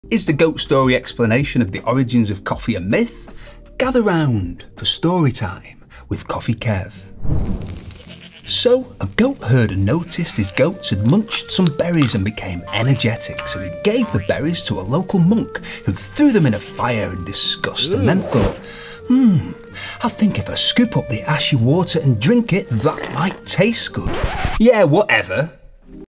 Is the goat story explanation of the origins of coffee a myth? Gather round for story time with Coffee Kev. So, a goat herder noticed his goats had munched some berries and became energetic, so he gave the berries to a local monk who threw them in a fire in disgust and then thought, I think if I scoop up the ashy water and drink it, that might taste good. Yeah, whatever.